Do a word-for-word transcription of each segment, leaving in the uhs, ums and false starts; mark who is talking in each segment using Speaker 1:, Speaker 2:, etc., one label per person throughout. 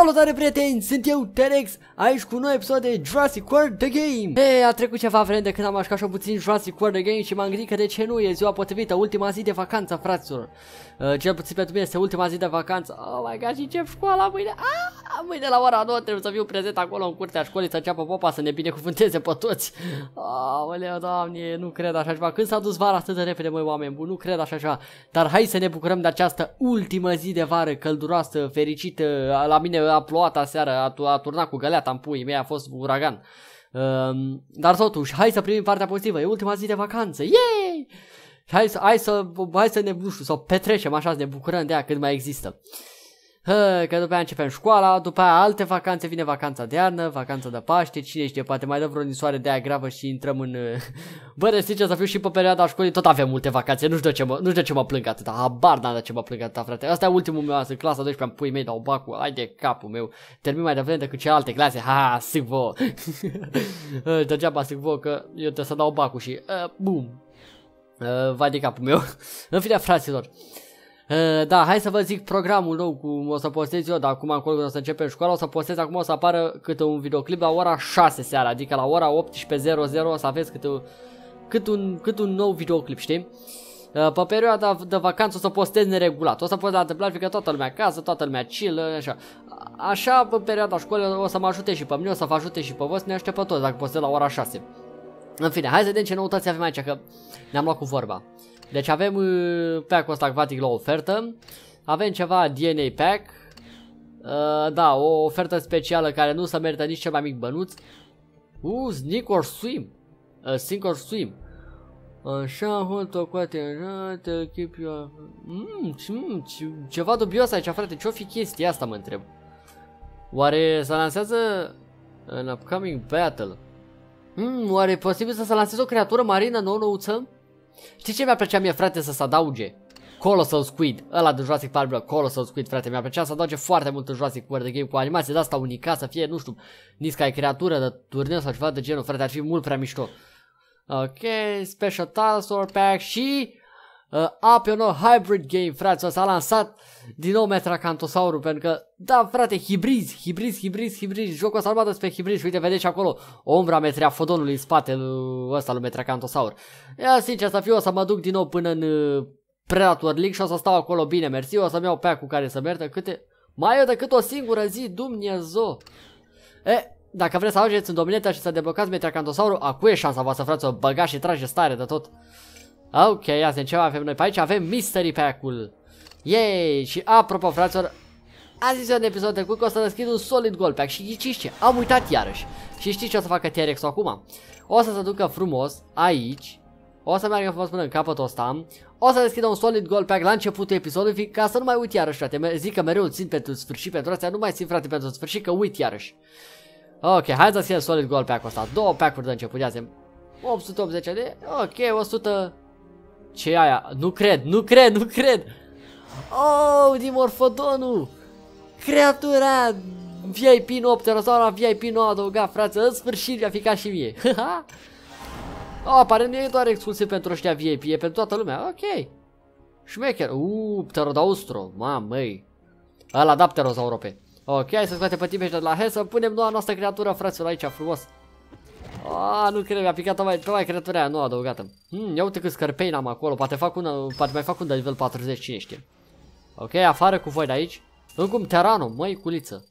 Speaker 1: Salutare prieteni, sunt eu, Terex, aici cu un nou episod de Jurassic World The Game. Hei, a trecut ceva vreme de când am așcat așa puțin Jurassic World The Game și m-am gândit că de ce nu e ziua potrivită, ultima zi de vacanță, fraților. uh, Cel puțin pentru mine este ultima zi de vacanță. Oh my god, și încep școala mâine. ah, Mâine la ora nouă trebuie să fiu prezent acolo în curtea școlii, să înceapă popa să ne binecuvânteze pe toți. Aoleu, Doamne, nu cred așa ceva. Când s-a dus vara atât de repede, măi, oameni buni, nu cred așa ceva. Dar hai să ne bucurăm de această ultimă zi de vară călduroasă, fericită. La mine a plouat aseară, a, a turnat cu găleata în puii mei, a fost uragan. um, Dar totuși, hai să primim partea pozitivă, e ultima zi de vacanță, yay! Hai să, hai să, hai să ne, nu știu, să o petrecem așa, să ne bucurăm de ea cât mai există. Hă, că după aia începem școala, după aia alte vacanțe, vine vacanța de iarnă, vacanța de Paște, cine știe, poate mai dă vreo nisoare de aia gravă și intrăm în... Bă, de sincer să fiu, și pe perioada școlii tot avem multe vacanțe, nu știu de ce mă, nu știu de ce mă plâng atâta, habar n-am de ce mă plâng atâta, frate. Asta e ultimul meu an, în clasa a douăsprezecea, în puii mei, dau bacul, hai de capul meu, termin mai devreme decât celelalte clase, ha, sic vouă. Degeaba sic vouă că eu trebuie să dau bacul și, uh, bum, uh, vai de capul meu. În fine, fraților. Uh, da, hai să vă zic programul nou cum o să postez eu, dar acum încolo când o să începem școala, o să postez acum, o să apară câte un videoclip la ora șase seara, adică la ora optsprezece zero zero o să aveți câte, cât, un, cât un nou videoclip, știi? Uh, pe perioada de vacanță o să postez neregulat, o să postez la întâmplare, fiindcă toată lumea acasă, toată lumea chill, așa. Așa, pe perioada școlii o să mă ajute și pe mine, o să vă ajute și pe voi, să ne aștept pe toți dacă postez la ora șase. În fine, hai să vedem ce noutăți avem aici, că ne-am luat cu vorba. Deci avem uh, pack-ul ăsta acvatic la ofertă. Avem ceva D N A pack. uh, Da, o ofertă specială care nu se merită nici cel mai mic bănuț. Uh, sneak or swim. uh, Sink or swim. Așa, hold o coate. Keep your... mm, mm, Ceva dubios aici, frate. Ce-o fi chestia asta, mă întreb. Oare se lansează în upcoming battle? mm, Oare e posibil să se lanseze o creatură marină nou-nouță? Știi ce mi-a plăcea mie, frate, să se adauge? Colossal Squid, ăla de Jurassic Park, bro, Colossal Squid, frate, mi-a plăcea să adauge foarte mult în Jurassic World The Game cu animație de asta unica, să fie, nu știu, nisca e creatură de turneu sau ceva de genul, frate, ar fi mult prea mișto. Ok, Special Dinosaur Pack și uh, Apiono Hybrid Game, frate, s-a lansat din nou Metracantosaurul, pentru că, da, frate, hibrizi, hibrizi, hibrizi, hibrizi, jocul ăsta armată spre hibrizi, uite, vedeți acolo, ombra Metriafodonului în spatele ăsta lui Metracantosaur. Ia, sincer să fiu, o să mă duc din nou până în uh, Predator League și o să stau acolo bine, mersi, o să-mi iau pack-ul care să meargă, câte, mai eu decât o singură zi, Dumnezeu. E, dacă vreți să ajungeți în domineta și să deblocați Metracantosaurul, acu e șansa voastră, frate, o băgați și trage stare de tot. Ok, ia să ce avem noi pe aici, avem Mystery Pack-ul. Yay! Și apropo, fraților, a zis eu în episodul trecut că o să deschid un Solid Gold Pack și știți ce? Am uitat iarăși. Și știți ce o să facă T-Rex-ul acum? O să se ducă frumos aici, o să meargă frumos până în capătul ăsta, o să deschidă un Solid Gold Pack la începutul episodului, ca să nu mai uit iarăși, frate. Zic că mereu îl țin pentru sfârșit, pentru astea nu mai țin, frate, pentru sfârșit, că uit iarăși. Ok, hai să deschidem Solid Gold Pack-ul ăsta, două pack-uri de început, ia zi. opt sute optzeci de, ok, o sută... Ce e aia? Nu cred, nu cred, nu cred! Oh, Dimorphodonul! Creatura V I P nouă, Pterosaura V I P nouă adăugat, frate, în sfârșit mi-a fi ca și mie. Oh, apare nu e doar exclusiv pentru ăștia V I P, e pentru toată lumea, ok. Șmecher, uuu, Pterodaustro, mamăi. Ăla da Pterosaurope. Ok, hai să scoate pe tine de la He, să punem noua noastră creatură, fraților, aici, frumos. Ah, nu cred, mi-a picat mai, pe mai creatura aia, nu adăugată. Hmm, ia uite câți scărpei n-am acolo, poate fac una, poate mai fac un de nivel patruzeci, cine știe. Ok, afară cu voi de aici. Încă un Terano, măi, culiță.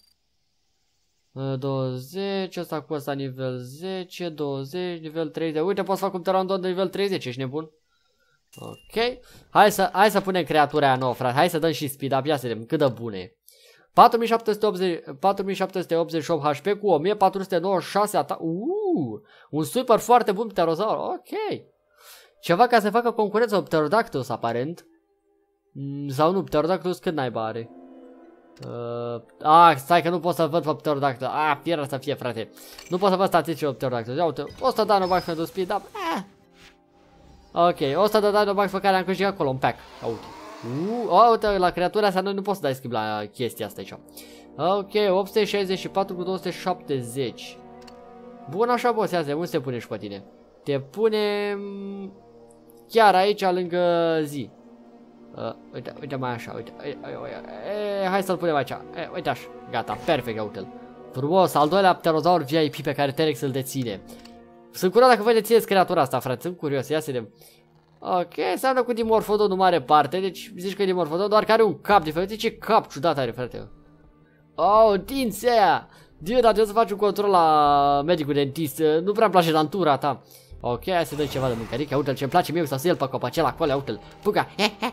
Speaker 1: douăzeci, ăsta cu ăsta nivel zece, douăzeci, nivel treizeci. Uite, pot să fac un Terano de nivel treizeci, ești nebun? Ok, hai să, hai să punem creatura aia nouă, frate, hai să dăm și speed up, ia să vedem cât de bune e. patru mii șapte sute optzeci și opt H P cu o mie patru sute nouăzeci și șase atac. Uuu, un super foarte bun Pterosaur. Ok. Ceva ca să facă concurență cu Pterodactylus aparent. Mm, sau nu, Pterodactylus cât naiba are? Uh, ah, stai că nu pot să văd pe Pterodactylus. Ah, fieră să fie, frate. Nu pot să văd statisticile pe Pterodactylus. Ia uite, o sută Dinobox pentru speed up. Ah. Ok, o sută de Dinobox pe care am câștigat acolo un pack. Ia uite. Uh, oh, uite, la creatura asta noi nu poți să dai schimb la chestia asta aici. Ok, opt sute șaizeci și patru cu două sute șaptezeci. Bun, așa, boss, ia zi, unde te pune și pe tine? Te punem chiar aici, lângă zi. Uh, uite, uite mai așa, uite, uite, uite, uite. E, hai să-l punem aici, e, uite așa, gata, perfect, uite-l. Frumos, al doilea pterozaur V I P pe care T-Rex îl deține. Sunt curios dacă voi dețineți creatura asta, frate, sunt curios, ia să vedem. Ok, înseamnă cu Dimorphodon în mare parte, deci zici că e Dimorphodon, doar că are un cap diferit. Uite ce cap ciudat are, frate. Oh, dinții aia! Dio, dar trebuie să faci un control la medicul dentist, nu prea-mi place dantura ta. Ok, hai să dăm ceva de mâncărică, uite-l ce-mi place mie, să se el pe copacel acolo, uite-l, puca.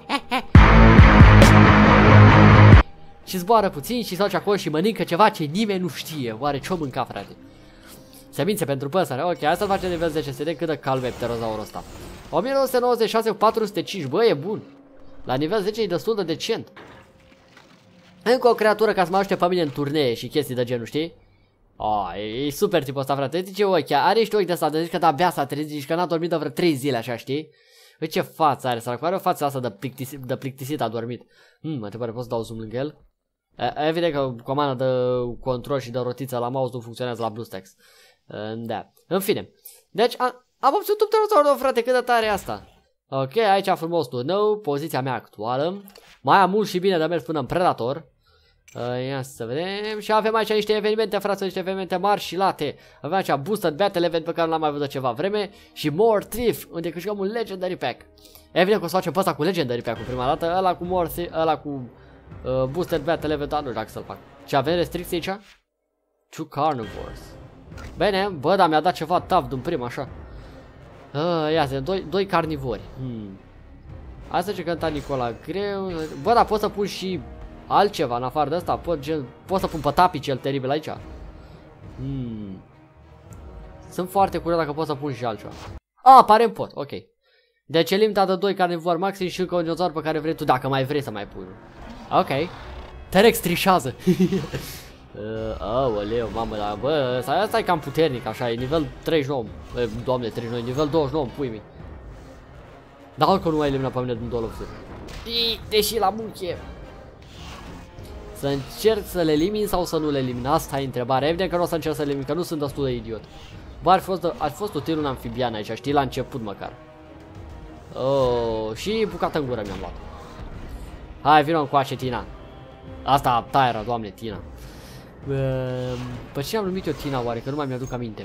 Speaker 1: Și zboară puțin și stau acolo și mănâncă ceva ce nimeni nu știe. Oare ce-o mânca, frate? Semințe pentru păsări, ok, hai să-l facem de nivel zece, să vedem cât de calm e pterozaurul ăsta. o mie nouă sute nouăzeci și șase cu patru sute cinci, bă, e bun. La nivel zece e destul de decent. Încă o creatură ca să mă ajute pe mine în turnee și chestii de genul, știi? Oh, e, e super tipul ăsta, frate. Uite ce ochi, are niște ochi de asta, de zici că de-abia s-a trezit, zici că n-a dormit de vreo trei zile, așa, știi? Uite ce față are, săracu, are o față asta de plictisit, de plictisit a dormit. Hmm, mă întrebare, pot să dau zoom lângă el? E, evident că comanda de control și de rotiță la mouse nu funcționează la BlueStacks. Da, în fine. Deci, a, am obținut un pterozaur, frate, cât de tare e asta. Ok, aici frumos turneu, poziția mea actuală. Mai am mult și bine de mers până în Predator. Uh, ia să vedem. Și avem aici niște evenimente, frate, niște evenimente mari și late. Avem aici Boosted Battle Event pe care nu l-am mai văzut de ceva vreme. Și More Thief, unde câștigăm un Legendary Pack. Evident că o să facem pe ăsta cu Legendary Pack-ul prima dată. Ăla cu More Thief, ăla cu uh, Boosted Battle Event, dar nu știu dacă să-l fac. Ce avem restricții aici? Two Carnivores. Bine, bă, dar mi-a dat ceva tough din prima, așa. Uh, ia să doi, doi carnivori. Hmm. Hai să cănta Nicola greu. Bă, dar pot să pun și altceva în afară de asta. Pot, gen, pot să pun pe Tapi cel teribil aici. Hmm. Sunt foarte curios dacă pot să pun și altceva. Ah, aparent pot, ok. Deci e limita de doi carnivori maxim și încă un dinozaur pe care vrei tu, dacă mai vrei să mai pui. Ok. T-Rex trișează. Uh, aoleu, mamă, dar bă, asta e cam puternic, așa, e nivel treizeci și nouă, e, doamne, treizeci și nouă, nivel douăzeci și nouă, pui mi. Dar încă nu mai elimina pe mine din două lopturi. Deși la muche. Să încerc să le elimin sau să nu le elimin, asta e întrebarea, evident că nu o să încerc să le elimin, că nu sunt destul de idiot. Bă, ar fi fost, ar fi fost util un amfibian aici, știi, la început măcar. Oh, și bucată în gură mi-am luat. Hai, vină încoace, Tina. Asta, ta era, doamne, Tina. Pe cine am numit eu Tina, oare? Că nu mai mi-aduc aminte.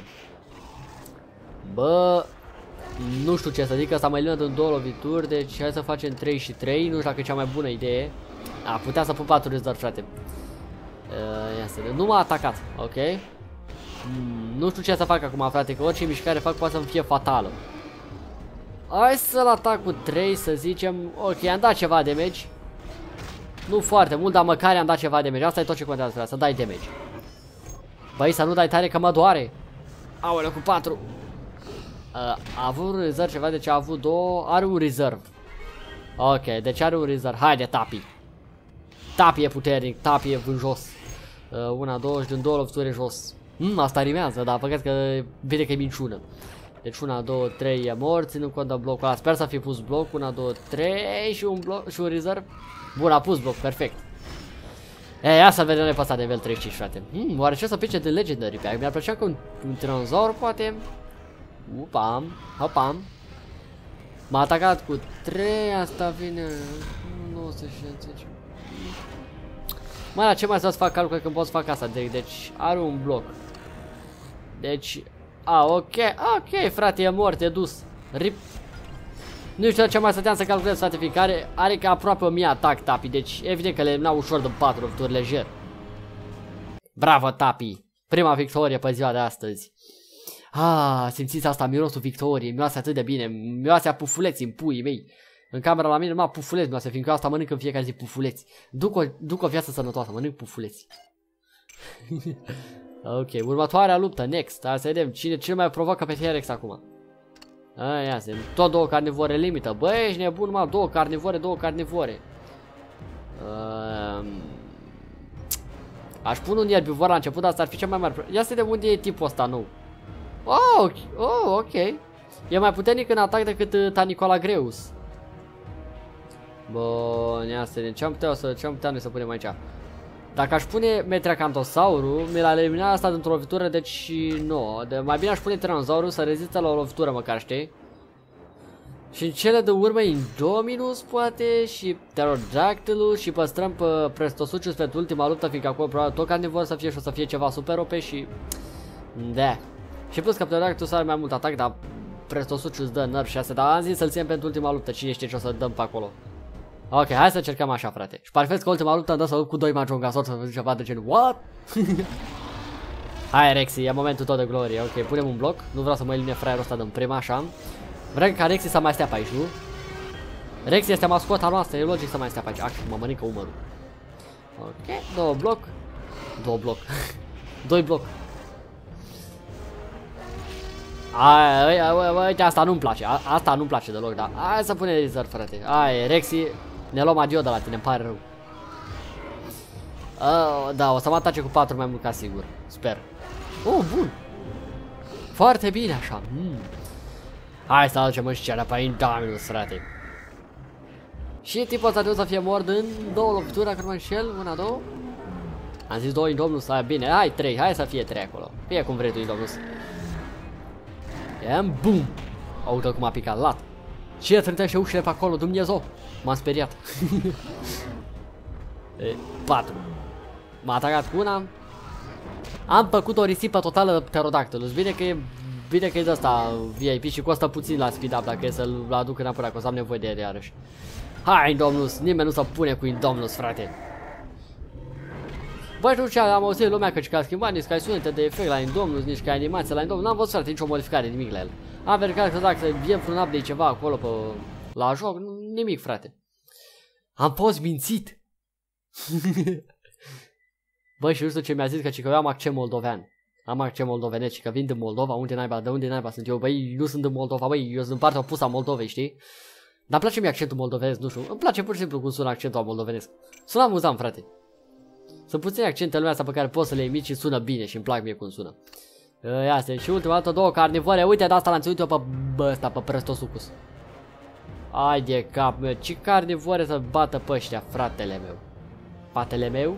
Speaker 1: Bă, nu știu ce să zic, asta mă elimină în două lovituri, deci hai să facem trei și trei, nu știu dacă e cea mai bună idee. A, putea să pun patru rezerv, frate. Uh, ia să vedem, nu m-a atacat, ok? Mm, nu știu ce să fac acum, frate, că orice mișcare fac poate să-mi fie fatală. Hai să-l atac cu trei, să zicem. Ok, am dat ceva damage. Nu foarte mult, dar măcar am dat ceva damage. Asta e tot ce contează, frate, să dai damage. Băi, să nu dai tare că mă doare. Aoleu, cu patru. Uh, a avut un reserve ceva, deci a avut două. Are un reserve. Ok, deci are un reserve. Haide, Tapi. Tapi e puternic, Tapi e în jos. Uh, una, două și din două lovituri jos. Hmm, asta rimează, dar păcat că vede că e minciună. Deci una, două, trei e mort, ținând cont de blocul ăla. Sper să fi pus bloc, una, două, trei și un bloc și un reserve. Bun, a pus bloc, perfect. E, ia să vedem pe asta de nivel treizeci și cinci, frate. Hmm, oare ce o să pice de Legendary Pack? Mi-ar plăcea că un, un tiranosor, poate. Upam, hopam. M-a atacat cu trei, asta vine. Nu o să știți. Mă, la ce mai să fac calcul când pot să fac asta? De, deci are un bloc. Deci, a, ok, ok, frate, e mort, e dus. Rip. Nu știu ce mai stăteam să calculez, frate, fiindcă are, are ca aproape o mie atac Tapi, deci evident că le elimina ușor de patru lovituri lejer. Bravo, Tapi! Prima victorie pe ziua de astăzi. Ah, simțiți asta, mirosul victoriei, miroase atât de bine, miroase a pufuleți în puii mei. În camera la mine numai pufuleți miroase, fiindcă asta mănânc în fiecare zi pufuleți. Duc o, duc o viață sănătoasă, mănânc pufuleți. Ok, următoarea luptă, next, hai să vedem cine cel mai provoacă pe T-Rex acum. A, ia să tot două carnivore limită. Bă, ești nebun, mă, două carnivore, două carnivore. Uh, aș pune un erbivor la început, dar asta ar fi cel mai mare. Ia să vedem unde e tipul ăsta nou. Oh, ok, oh, ok. E mai puternic în atac decât uh, Tanicola Greus. Bun, ia să vedem ce am putea, să, ce am putea noi să punem aici. Dacă aș pune Metracantosaurul, mi l-a eliminat asta dintr-o lovitură, deci nu. De, mai bine aș pune Tyrannosaurul să rezistă la o lovitură măcar, știi? Și în cele de urmă Indominus poate și Pterodactylus și păstrăm pe Prestosuchus pentru ultima luptă, fiindcă acolo probabil tot carnivor să fie și o să fie ceva super O P și... Da. Și plus că Pterodactylus are mai mult atac, dar Prestosuchus dă nerf și astea, dar am zis să-l ținem pentru ultima luptă, cine știe ce o să dăm pe acolo. Ok, hai să încercăm așa, frate. Și parfect că ultima luptă am dat să lupt cu doi Majungasaur să văd ceva de genul what? Hai Rexy, e momentul tot de glorie. Ok, punem un bloc. Nu vreau să mă elimine fraierul ăsta din prima, așa. Vreau ca Rexy să mai stea pe aici, nu? Rexy este mascota noastră, e logic să mai stea pe aici. Ah, mă mănâncă umărul. Ok, două bloc. Două bloc. Doi bloc. Uite, asta nu-mi place. A, asta nu-mi place deloc, dar hai să punem reserve, frate. Hai, Rexy, ne luăm adio de la tine, îmi pare rău. Uh, da, o să mă atace cu patru mai mult ca sigur. Sper. Oh, bun. Foarte bine așa. Mm. Hai să aducem și cerea pe Indominus, frate. Și tipul ăsta trebuie să fie mort în două lovituri, dacă nu mă înșel. Una, două. Am zis două Indominus, hai bine, hai trei, hai să fie trei acolo. Fie cum vrei tu Indominus. Iam, bum. Uite cum a picat lat. Ce trântește ușile pe acolo, Dumnezeu. M-am speriat. E, patru. M-a atacat cu una. Am făcut o risipă totală de Pterodactylus. Bine că e bine că e de asta V I P și costă puțin la speed up dacă e să-l aduc înapoi, că o să am nevoie de el iarăși. Hai Indominus, nimeni nu se pune cu Indominus, frate. Băi, nu știu, am auzit lumea că a schimbat nici ca sunete de efect la Indominus, nici ca animație la Indominus. N-am văzut, frate, nicio modificare, nimic la el. Am verificat că dacă viem vreun update ceva acolo pe, la joc, nimic, frate. Am fost mințit. Băi, și nu știu ce mi-a zis, că, că eu am accent moldovean. Am accent moldovenesc și că vin din Moldova, unde naiba, de unde naiba sunt eu? Băi, nu sunt din Moldova, băi, eu sunt partea opusă a Moldovei, știi? Dar îmi place mie accentul moldovenesc, nu știu, îmi place pur și simplu cum sună accentul moldovenesc. Sună amuzant, frate. Sunt puține accentele lumea asta pe care poți să le imiți și sună bine și îmi plac mie cum sună. Ia stai, și ultima dată două carnivore, uite de asta l-am ținut eu pe ăsta, pe Prestosuchus. Ai de cap meu, ce carnivore să bată pe ăștia, fratele meu. Patele meu.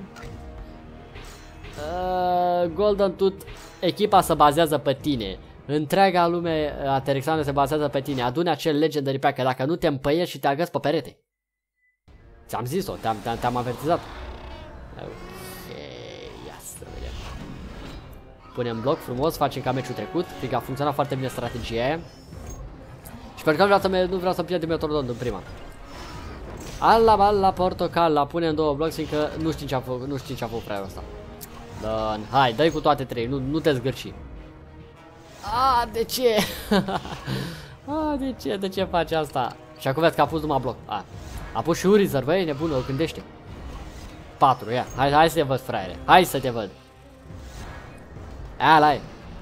Speaker 1: Uh, Golden Tooth, echipa se bazează pe tine. Întreaga lume a Terexandru se bazează pe tine. Adune acel Legendary Pack, că dacă nu te împăiești și te agăți pe perete. Ți-am zis-o, te-am te te avertizat. Ok, ia să vedem. Punem bloc frumos, facem ca meciul trecut, fiindcă a funcționat foarte bine strategia aia. Și pentru că vreau să nu vreau să pierdem Metrodon din prima. Alla balla portocala, punem două bloc, fiindcă nu știm ce a făcut, nu știm ce a făcut fraierul ăsta. Dă, hai, dă-i cu toate trei, nu, nu te zgârci. A, de ce? A, de ce? De ce face asta? Și acum vezi că a pus numai bloc. A, a pus și un reserve, băi, nebună, o gândește. patru, ia, hai, hai să te văd, fraiere. Hai să te văd. Ia, lai.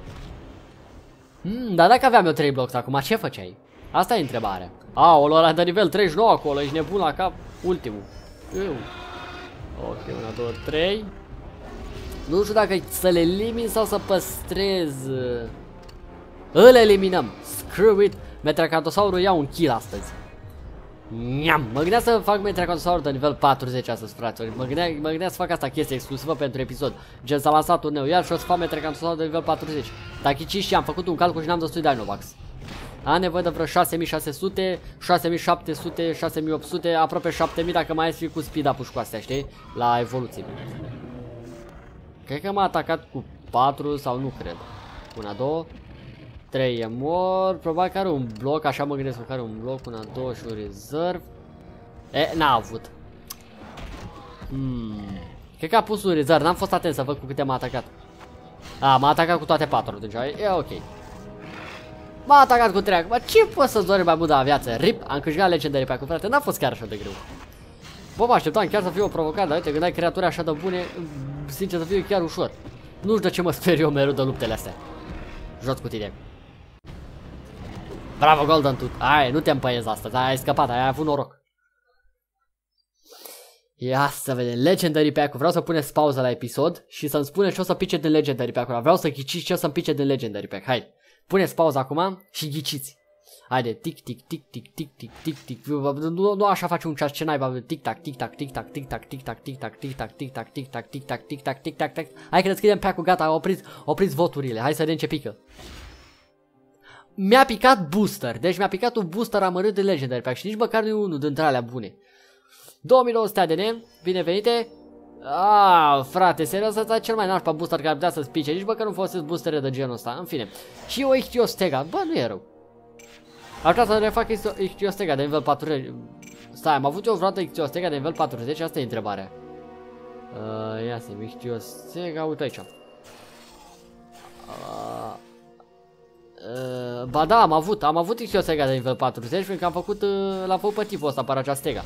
Speaker 1: Hmm, dar dacă aveam eu trei bloc acum, ce făceai? Asta e întrebarea. Aoleu, ăla de nivel treizeci și nouă acolo, ești nebun la cap, ultimul. Eu. Ok, una, două, trei. Nu știu dacă să-l elimin sau să păstrez. Îl eliminăm. Screw it. Metracanthosaurul ia un kill astăzi. Niam. Mă gândeam să fac Metracanthosaurul de nivel patruzeci astăzi, fraților. Mă gândeam, mă gândeam să fac asta chestie exclusivă pentru episod. Gen s-a lansat turneu iar și o să fac Metracanthosaurul de nivel patruzeci. Dacă cici și am făcut un calcul și n-am destui Dinovax. Am nevoie de vreo șase mii șase sute, șase mii șapte sute, șase mii opt sute, aproape șapte mii dacă mai ai cu speed up-ul și cu astea, știi? La evoluție. Cred că m-a atacat cu patru sau nu cred. Una, două, trei e mor. Probabil că are un bloc, așa mă gândesc că are un bloc. Una, două și un reserve. E, n-a avut. Hmm. Cred că a pus un reserve, n-am fost atent să văd cu câte m-a atacat. A, m-a atacat cu toate patru, deci e ok. M-a atacat cu trei. Bă, ce poți să-ți dori mai mult de la viață? Rip, am câștigat Legendary Pack-ul, frate, n-a fost chiar așa de greu. Bă, mă așteptam chiar să fie o provocare, dar uite, când ai creaturi așa de bune, sincer să fie chiar ușor. Nu știu de ce mă sper eu mereu de luptele astea. Joc cu tine. Bravo, Golden Tooth. Ai, nu te împăiezi astăzi, ai scăpat, ai avut noroc. Ia să vedem, Legendary Pack-ul, vreau să puneți pauză la episod și să-mi spuneți ce o să pice din Legendary Pack-ul. Vreau să ghiciți ce o să-mi pice din Legendary Pack, hai. Puneți pauză acum și ghiciți. Haide, tic tic tic tic tic tic tic tic. Nu, nu așa face un ceas, ce naiba, tic tac tic tac tic tac tic tac tic tac tic tac tic tac tic tac tic tac tic tac tic tac tic tac tic. Hai că deschidem pack-ul, gata, opriți, opriți voturile. Hai să vedem ce pică. mi-a picat booster. Deci mi-a picat un booster amărât de Legendary Pack și nici măcar nu e unul dintre alea bune. două mii nouă sute A D N, binevenite. Ah, frate, serios, ăsta e cel mai nașpa booster care ar putea să-ți pice. Nici măcar nu folosesc boostere de genul ăsta. În fine. Și o Ichthyostega. Bă, nu e rău. Aș vrea să refac Ichthyostega de nivel patruzeci. Stai, am avut eu vreodată Ichthyostega de nivel patruzeci? Asta e întrebarea. Uh, ia să Ichthyostega, uite aici. Uh, uh, ba da, am avut, am avut Ichthyostega de nivel patruzeci, pentru că am făcut, uh, l-am făcut pe tipul ăsta, Paracastega.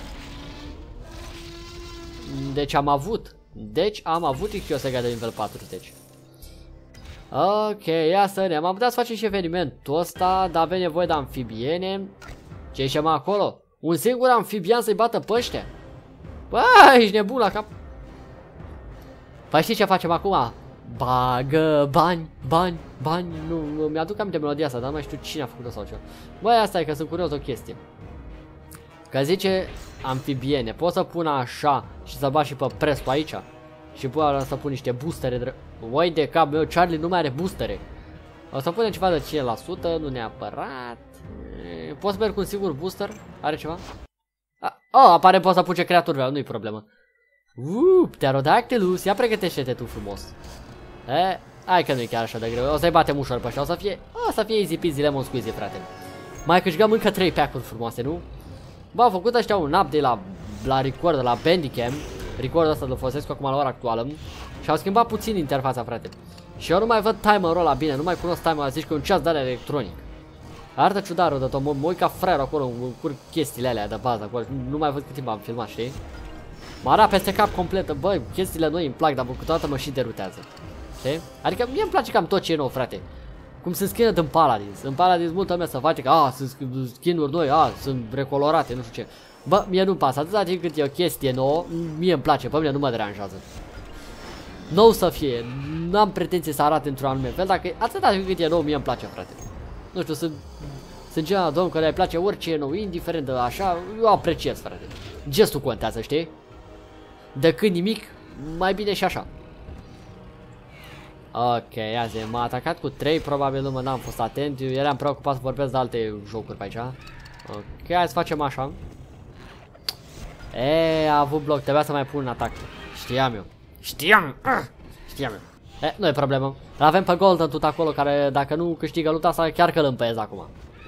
Speaker 1: Deci am avut, deci am avut Ichthyostega de nivel patruzeci. Ok, ia să ne, am putea să facem și evenimentul ăsta, dar avem nevoie de amfibiene. Ce ieșim acolo? Un singur amfibian să-i bată pe ăștia? Bă, ești nebun la cap. Păi știi ce facem acum? Bagă bani, bani, bani. Nu, mi-aduc aminte melodia asta, dar nu mai știu cine a făcut-o sau ceva. Băi, asta e că sunt curios o chestie. Că zice amfibiene, pot să pun așa și să bat și pe presul aici. Și pot să pun niște boostere. Uai de cap meu, Charlie nu mai are boostere. O să punem ceva de cinci la sută, nu neapărat. Pot să merg cu un singur booster? Are ceva? Oh, apare, pot să pun ce creaturi vreau, nu-i problemă. Uuu, Pterodactylus, ia pregătește-te tu frumos. E, hai că nu-i chiar așa de greu, o să-i batem ușor pe așa, o să fie, o să fie easy peasy lemon squeezy, frate. Mai câștigăm încă trei pack-uri frumoase, nu? Bă, au făcut ăștia un update la, la record, la Bandicam. Recordul ăsta îl folosesc acum la ora actuală. Și au schimbat puțin interfața, frate. Și eu nu mai văd timerul ăla bine, nu mai cunosc timerul, zici că e un ceas de alea electronic. Arată ciudat rău de tot, mă uit ca fraier acolo, îmi curg chestiile alea de bază acolo, nu mai văd cât timp am filmat, știi? Mă ara peste cap completă, băi, chestiile noi îmi plac, dar câteodată mă și derutează. Știi? Adică mie îmi place cam tot ce e nou, frate. Cum se skină din Paladins. În Paladins multă lumea să face că, a, sunt skin-uri noi, a, sunt recolorate, nu știu ce. Bă, mie nu-mi pasă, atâta timp cât e o chestie nouă, mie îmi place, pe mine nu mă deranjează. Nou să fie, n-am pretenție să arate într-un anume fel, dacă atâta timp cât e nou, mie îmi place, frate. Nu știu, sunt, sunt genul de om care îi place orice e nou, indiferent de așa, eu apreciez, frate. Gestul contează, știi? Decât nimic, mai bine și așa. Ok, azi m-a atacat cu trei, probabil nu mă n-am fost atent, eu eram preocupat să vorbesc de alte jocuri pe aici. Ok, hai să facem așa. E, a avut bloc, trebuia să mai pun un atac. Știam eu. Știam! Știam eu. E, nu e problemă. L-avem pe Golden tot acolo, care dacă nu câștigă lupta asta, chiar că îl împăiez acum.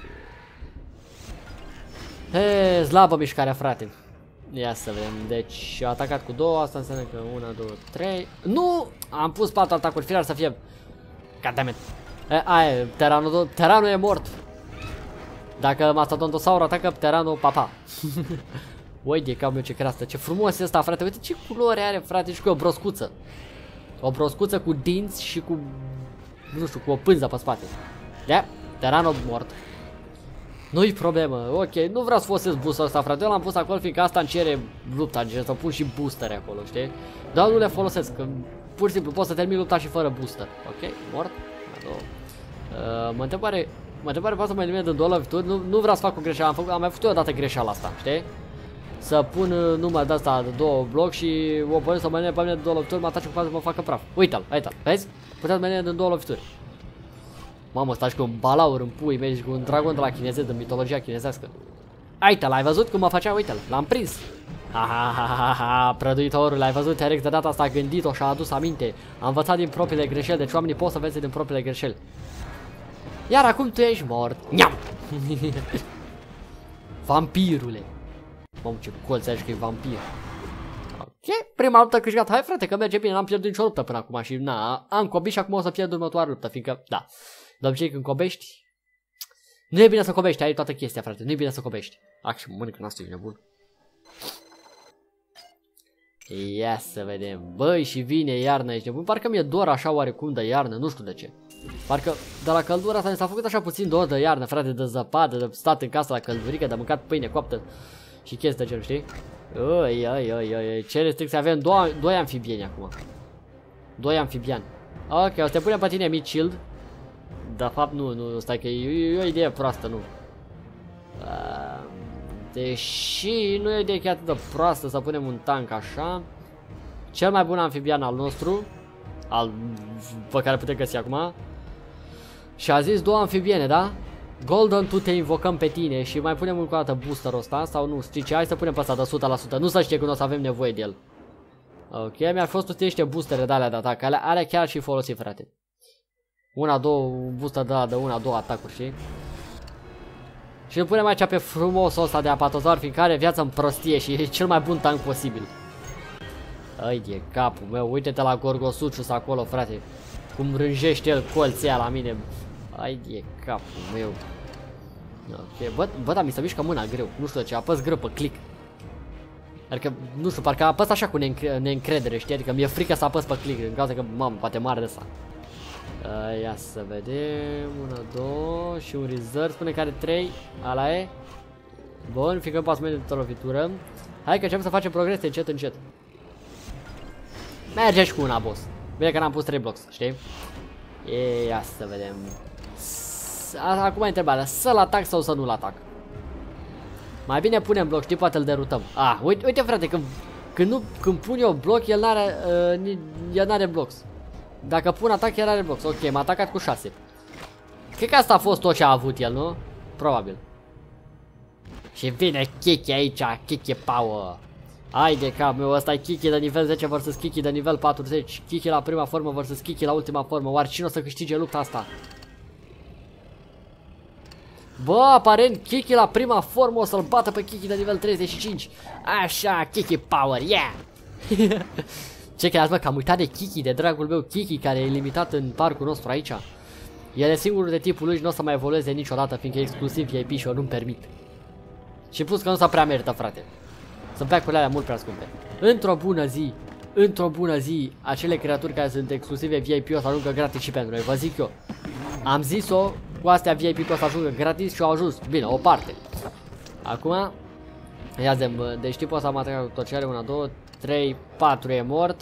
Speaker 1: E, slabă mișcarea, frate. Ia să vedem, deci a atacat cu două, asta înseamnă că una, două, trei. Nu! Am pus patru atacuri, firar să fie. Goddammit. E, aia, Teranul, Teranul e mort. Dacă Mastodontosaur atacă Teranul, papa. Ui de cap meu, ce creastă, ce frumos e ăsta, frate, uite ce culoare are, frate, și cu o broscuță. O broscuță cu dinți și cu, nu știu, cu o pânză pe spate. Ia, Teranul mort. Nu-i problemă, ok, nu vreau să folosesc booster ăsta, frate, eu l-am pus acolo fiindcă asta îmi cere lupta, încerc să pun și boostere acolo, știi? Dar nu le folosesc, că pur și simplu pot să termin lupta și fără booster, ok, mort. Uh, mă întrebare, mă întrebare poate să mă eliminez în două lovituri, nu, nu vreau să fac o greșeală, am, făcut, am mai făcut eu o dată greșeala asta, știi? Să pun numai de asta de două bloc și o oponent să mă elimine pe mine de două lovituri, mă atace cu față să mă facă praf. Uite-l, uite-l, vezi? Puteți mă elimine în două lovituri. Mamă, stai cu un balaur în pui mei și cu un dragon de la chinezesc, de mitologia chinezească. Uite-l, ai văzut cum mă făcea? Uite-l, l-am prins. Ha, ha, ha, ha, ha, prăduitorul, ai văzut? T-Rex de data asta a gândit-o și a adus aminte. A învățat din propriile greșeli, deci oamenii pot să învețe din propriile greșeli. Iar acum tu ești mort. Niam! Vampirule. Mamă, ce colț ai că e vampir. Ok, prima luptă câștigat. Hai, frate, că merge bine, n-am pierdut nicio luptă până acum și na, am cobit și acum o să pierd următoarea luptă, fiindcă, da. De obicei când cobești, nu e bine să cobești, ai toată chestia, frate, nu e bine să cobești. Ac, și mănâncă n-asta, ești nebun. Ia să vedem, băi, și vine iarna, ești nebun, parcă mi-e dor așa oarecum de iarnă, nu știu de ce. Parcă de la căldura asta mi s-a făcut așa puțin dor de iarnă, frate, de zăpadă, de stat în casă la căldurică, de mâncat pâine coaptă și chestii de genul, știi? Oi, oi, oi, oi, ce restricții avem, doi, doi amfibieni acum. Doi amfibiani. Ok, o să te punem pe tine mid shield. De fapt nu, nu, stai că e, e o idee proastă, nu. Uh, deși nu e o idee chiar atât de proastă să punem un tank așa. Cel mai bun amfibian al nostru, al pe care putem găsi acum. Și a zis două amfibiene, da? Golden, tu te invocăm pe tine și mai punem încă o dată boosterul ăsta sau nu? Știi ce? Hai să punem pe ăsta de o sută la sută. Nu să știe când o să avem nevoie de el. Ok, mi-ar fost niște boostere de alea de atac. Alea, alea chiar și folosi, frate. Una, două, booster de la de una, două atacuri, știi? Și îl punem aici pe frumosul ăsta de apatozaur, fiindcă are viața în prostie și e cel mai bun tank posibil. Ai de capul meu, uite-te la Gorgosucius acolo, frate. Cum rânjește el colții la mine. Ai de capul meu. Ok, bă, bă, dar mi se mișcă mâna greu. Nu știu de ce, apăs greu pe click. Adică, nu știu, parcă apăs așa cu neîncre neîncredere, știi? Adică mi-e frică să apăs pe click, în cauza că, mamă, poate mare de asta. Uh, ia să vedem, una, două și un reserve, spune că are trei, ala e. Bun, ficăm pasul meu de lovitură. Hai că începem să facem progrese încet, încet. Merge și cu una, boss. Bine că n-am pus trei blocks, știi? E, ia să vedem. Acum e întrebarea, să-l atac sau să nu-l atac? Mai bine punem bloc, știi, poate îl derutăm. Ah, uite, uite frate, când, când, nu, când pun eu bloc, el n-are uh, el n-are blocks. Dacă pun atac, el are blocks. Ok, m-a atacat cu șase. Cred că asta a fost tot ce a avut el, nu? Probabil. Și vine Kiki aici, Kiki Power. Hai de cap meu, ăsta e Kiki de nivel zece versus Kiki de nivel patruzeci. Kiki la prima formă versus Kiki la ultima formă. Oare cine o să câștige lupta asta? Bă, aparent Kiki la prima formă o să-l bată pe Kiki de nivel treizeci și cinci. Așa, Kiki Power, yeah! Ce creați, mă, că am uitat de Kiki, de dragul meu Kiki, care e limitat în parcul nostru aici. El e singurul de tipul lui și nu o să mai evolueze niciodată, fiindcă e exclusiv V I P și eu nu-mi permit. Și plus că nu s-a prea merită, frate. Sunt pack-urile alea mult prea scumpe. Într-o bună zi, într-o bună zi, acele creaturi care sunt exclusive V I P o să ajungă gratis și pentru noi, vă zic eu. Am zis-o, cu astea V I P o să ajungă gratis și au ajuns. Bine, o parte. Acum, ia zem, deci tipul ăsta m-a atacat cu tot ce are, una, două, trei, patru e mort.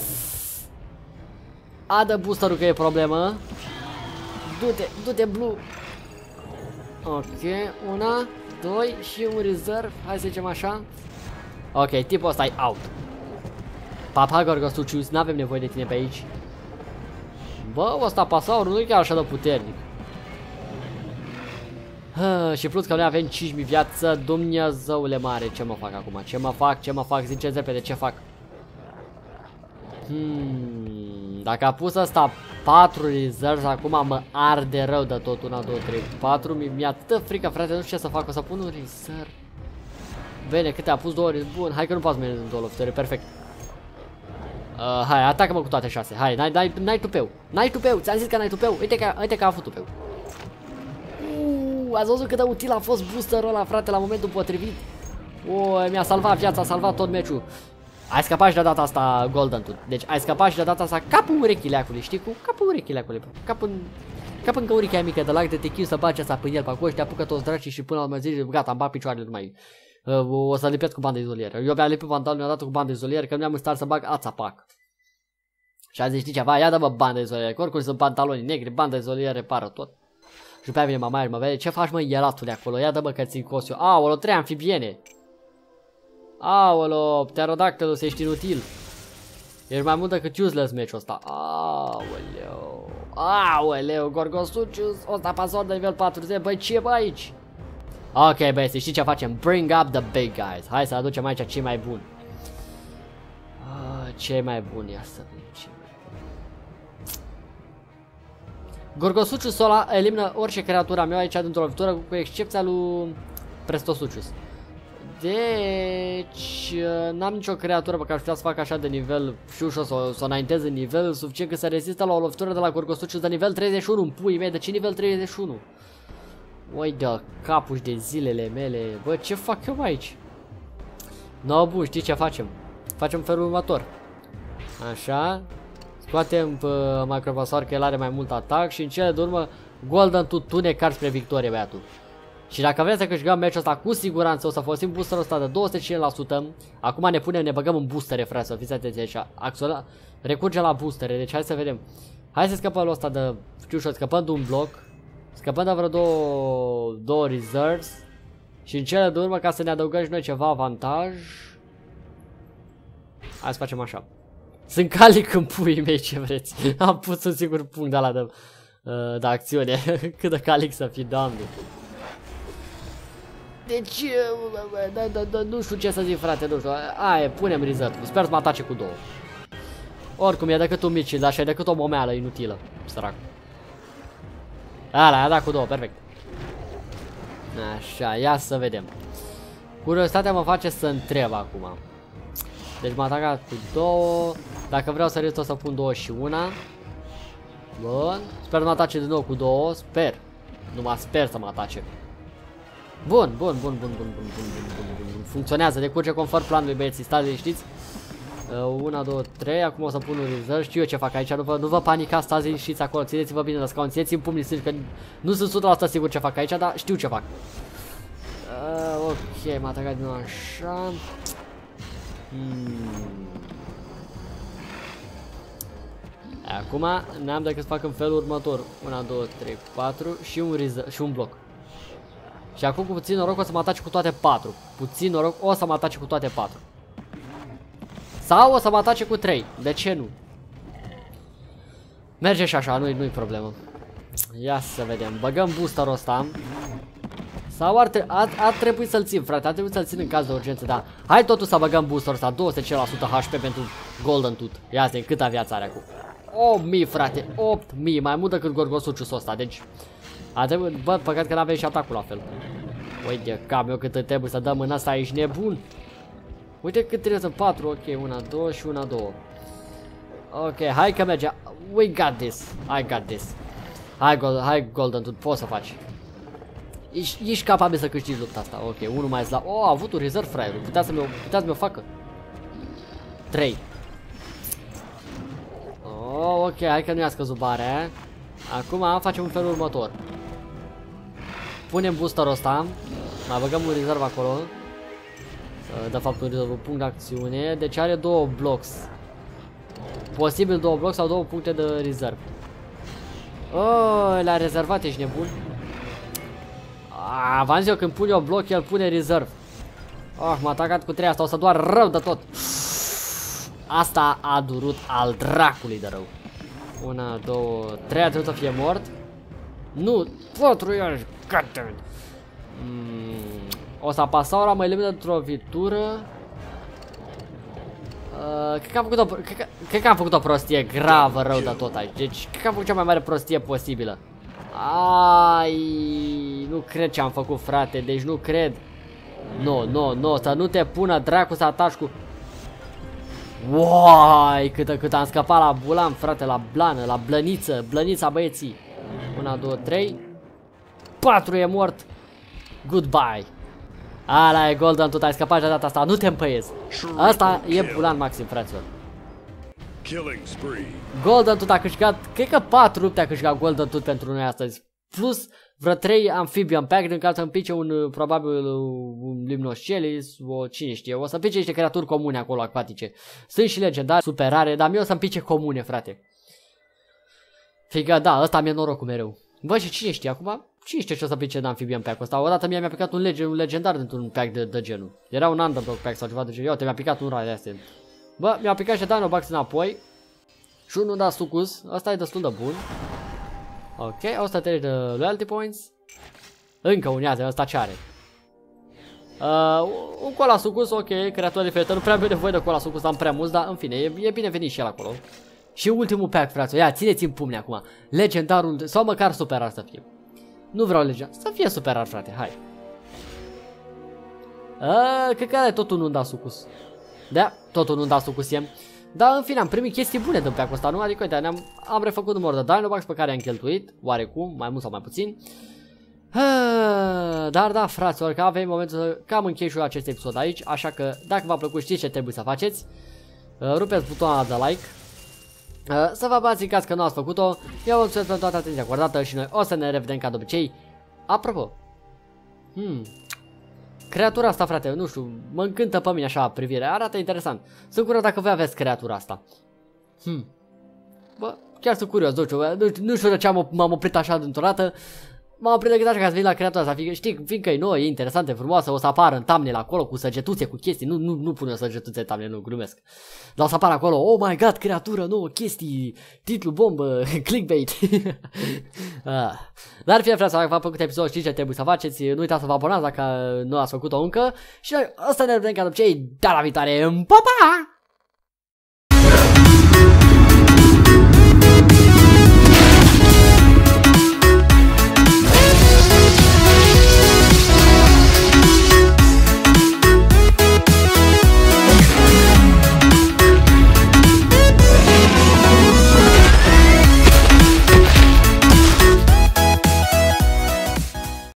Speaker 1: Adă boosterul că e problemă. Du-te, du-te blue. Ok, una, doi și un reserve. Hai să zicem așa. Ok, tipul ăsta e out. Papa Gorgosucius, n-avem nevoie de tine pe aici. Bă, ăsta pasaur nu e chiar așa de puternic. Hă, și plus că noi avem cinci mii viață. Dumnezeule mare, ce mă fac acum? Ce mă fac? Ce mă fac? Ziceți repede, ce fac? Hmm, dacă a pus ăsta patru reserves, acum mă arde rău de tot. Una, două, trei, patru. Mi-e atât frică, frate, nu știu ce să fac. O să pun un reserve. Bine, câte a pus două ori. Bun, hai că nu poți merge în două lovituri, perfect. Uh, hai, atacă-mă cu toate șase. Hai, n-ai tupeu. N-ai tupeu, ți-am zis că n-ai tupeu. Uite că, uite că a avut tupeu. Ați văzut cât de util a fost boosterul ăla, frate, la momentul potrivit? O, mi-a salvat viața, a salvat tot meciul. Ai scăpat și de data asta Golden tu. Deci ai scăpat și de data asta capul urechileacului, știi? Cu capul urechileacului. Cap în, cap în căurichea mică de lac de techiu să bagi asta până el pe acolo și te apucă toți dracii și până la urmă zici, gata, îmi bag picioarele, nu mai... Uh, o să lipesc cu bandă izolieră. Eu mi-am lipit pantalonul odată cu bandă izolieră, că nu am în stare să bag ața pac. Și a zis, știi ceva, ia dă-mă bandă izolieră, că oricum sunt pantaloni negri, bandă izolieră repară tot. Și după aia vine mama și mă vede, ce faci mă ielatul de acolo, ia dă-mă că țin cos eu. Aolo, trei amfibiene. Aolo, pterodactylus, ești inutil. Ești mai mult decât useless meciul ăsta. Aoleu. Aoleu, Gorgosucius, ăsta pasor de nivel patruzeci, băi, ce e bă aici? Ok, băieți, știi ce facem? Bring up the big guys. Hai să aducem aici cei mai buni. Ah, cei mai buni, ia să vedem. Gorgosucius ăla elimină orice creatură mea aici dintr-o lovitură, cu excepția lui Prestosucius. Deci, n-am nicio creatură pe care aș putea să fac așa de nivel și ușor să o, să o înaintez în nivel suficient că să rezistă la o lovitură de la Gorgosucius de nivel treizeci și unu. În pui mei, de ce nivel treizeci și unu? Oi de capuși de zilele mele. Bă, ce fac eu aici? No, bun, știi ce facem? Facem felul următor. Așa. Scoatem pe Microvasaur că el are mai mult atac și în cele de urmă Golden tu, tu ne cari spre victorie, băiatul. Și dacă vrem să câștigăm meciul ăsta, cu siguranță o să folosim boosterul ăsta de două sute cincizeci la sută. Acum ne punem, ne băgăm în boostere, frate, să fiți atenți aici. Acționa, recurge la boostere, deci hai să vedem. Hai să scăpăm ăsta de, știu și scăpăm de un bloc. Scăpăm de vreo două, două reserves. Și în cele de urmă, ca să ne adăugăm și noi ceva avantaj, hai să facem așa. Sunt calic în puii mei, ce vreți. Am pus un singur punct de ala de uh, de acțiune. Cât de calic să fii, doamne. Deci, uh, da, da, da, nu știu ce să zic, frate, nu știu. Aia, punem reserve. Sper să mă atace cu două. Oricum e decât un mici, dar și e decât o momeală inutilă. Sărac. Ala, a dat cu două, perfect. Așa, ia să vedem. Curiozitatea mă face să întreb acum. Deci m-a atacat cu două. Dacă vreau să rezist o să pun două și una. Bun. Sper să mă atace din nou cu două. Sper. Numai sper să mă atace. Bun, bun, bun, bun, bun, bun, bun, bun, bun, bun, bun. Funcționează, decurge conform planului, băieții. Stați liniștiți. Una, două, trei. Acum o să pun un reserve. Știu eu ce fac aici. Nu vă, nu vă panica, stați liniștiți acolo. Țineți-vă bine la scaun. Țineți-mi pumnii strânși, că nu sunt o sută la sută sigur ce fac aici, dar știu ce fac. Uh, ok, m-a atacat din nou așa. Hmm. Acum n-am decât să fac în felul următor. unu, doi, trei, patru și un reserve, și un bloc. Și acum cu puțin noroc o să mă atace cu toate patru. Puțin noroc o să mă atace cu toate patru. Sau o să mă atace cu trei. De ce nu? Merge și așa, nu-i nu-i problemă. Ia să vedem. Băgăm boosterul ăsta. Sau ar, tre ar, ar trebui să-l țin, frate. Ar trebui să-l țin în caz de urgență, da. Hai totuși să băgăm boosterul ăsta. două sute la sută H P pentru Golden Tooth. Ia să vedem câta viață are acum. opt mii, frate. opt mii. Mai mult decât Gorgosuciusul ăsta. Deci ar trebui, bă, păcat că n-avem și atacul la fel. Uite, cam eu cât trebuie să dăm în asta, ești nebun. Uite cât trebuie să patru, ok, unu, doi și unu, doi. Ok, hai că merge. We got this. I got this. Hai, gold, hai Golden Tooth, poți să faci. Ești, ești capabil să câștigi lupta asta. Ok, unul mai slab. Oh, a avut un reserve fraierul. Putea să mi-o putea să facă. trei. Oh, ok, hai că nu i-a scăzut barea. Acum facem un felul următor. Punem boosterul ăsta. Mai băgăm un reserve acolo. De fapt un reserve, un punct de acțiune. Deci are două blocks. Posibil două blocks sau două puncte de reserve. Oh, l-a rezervat, ești nebun. Ah, v-am zis eu, când pun eu bloc, el pune reserve. Oh, m-a atacat cu trei, asta o să doar rău de tot. Asta a durut al dracului de rău. Una, două, trei, a trebuit să fie mort. Nu, patru iarăși. Mm, o să apasă ora, mă elimină într-o vitură. Uh, cred că am făcut o, cred că, cred că am făcut o prostie gravă rău de tot aici. Deci, cred că am făcut cea mai mare prostie posibilă. Ai, nu cred ce am făcut, frate, deci nu cred. Nu, nu, nu, să nu te pună dracu să ataci cu... Uai, cât, cât am scăpat la bulan, frate, la blană, la blăniță, blănița băieții. Una, două, trei. Patru e mort. Goodbye. Ala e Golden Tooth, ai scăpat de data asta, nu te împăiezi. Asta e bulan maxim, fraților. Golden Tooth a câștigat, cred că patru lupte a câștigat Golden Tooth pentru noi astăzi. Plus vreo trei Amphibian Pack, din care să împice un, probabil, un Limnoscelis, o cine știe, o să împice niște creaturi comune acolo, acvatice. Sunt și legendari, super rare, dar mie o să împice comune, frate. Fiindcă, da, ăsta mi-e norocul mereu. Bă, și cine știe acum? Cine știe ce o să pice în Amphibian Pack-ul ăsta? Odată mie mi-a picat un, lege, un legendar dintr-un pack de, de genul. Era un Underdog Pack sau ceva de genul. Iată, mi-a picat un rar de astea. Bă, mi-a picat și Dinobox înapoi. Și unul da Sucus. Ăsta e destul de bun. Ok, o să treci de loyalty points. Încă un iază, ăsta ce are? Uh, un Cola Sucus, ok, creator diferită. Nu prea am nevoie de Cola Sucus, am prea mulți, dar în fine, e, e bine venit și el acolo. Și ultimul pack, frate. Ia, țineți-mi pumne acum. Legendarul, sau măcar super rar să fie. Nu vreau legendar, să fie super rar, frate, hai. Uh, cred că are tot un Unda Sucus. Da, tot un Unda Sucus e. Dar în fine, am primit chestii bune din pack-ul ăsta, nu? Adică, uite, am am refăcut numărul de Dinobox pe care am cheltuit, oarecum, mai mult sau mai puțin. Uh, dar da, fraților, că avem momentul să cam închei și eu acest episod aici, așa că dacă v-a plăcut, știți ce trebuie să faceți. Uh, rupeți butonul de like. Uh, să vă abați în caz că nu ați făcut-o. Eu vă mulțumesc pentru toată atenția acordată și noi o să ne revedem ca de obicei. Apropo, hmm, creatura asta, frate, nu știu, mă încântă pe mine așa privirea, arată interesant. Sunt curios dacă voi aveți creatura asta. Hmm. Bă, chiar sunt curios, nu știu, nu, nu știu de ce m-am oprit așa dintr-o dată. M-am oprit decât așa ca să vin la creatura asta, fiindcă, știi, fiindcă e nouă, e interesantă, e frumoasă, o să apară în thumbnail acolo cu săgetuțe, cu chestii, nu, nu, nu pun eu săgetuțe în thumbnail, nu, glumesc. Dar o să apară acolo, oh my god, creatură nouă, chestii, titlu bombă, clickbait. ah. Dar fie frate, dacă v-a plăcut episodul, știți ce trebuie să faceți, nu uitați să vă abonați dacă nu ați făcut-o încă. Și noi, asta ne vedem ca de obicei, de la viitoare, pa, pa!